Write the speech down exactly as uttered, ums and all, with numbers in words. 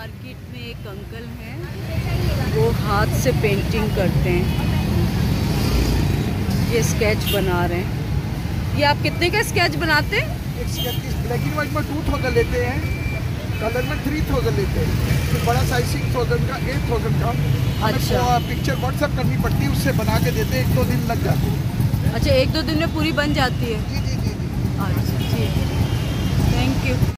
Market में एक uncle हैं, वो हाथ से पेंटिंग करते हैं। ये स्केच बना रहे हैं। ये आप कितने का स्केच बनाते हैं? एक स्केच ब्लैक एंड व्हाइट में टू थाउजेंड लेते हैं, कलर में थ्री थाउजेंड लेते हैं, फिर बड़ा साइज सिक्स थाउजेंड का, एट थाउजेंड का। अच्छा, पिक्चर व्हाट्सएप करनी पड़ती है, उससे बना के देते हैं, एक दो दिन लग जाते हैं। अच्छा, एक दो दिन में पूरी बन जाती है? जी जी जी जी। अच्छा, ठीक है, थैंक यू।